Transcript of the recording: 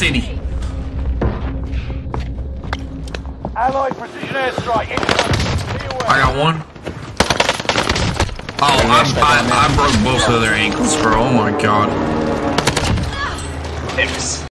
city. Allied precision airstrike. I got one. Oh, I broke both of their ankles, bro. Oh my god.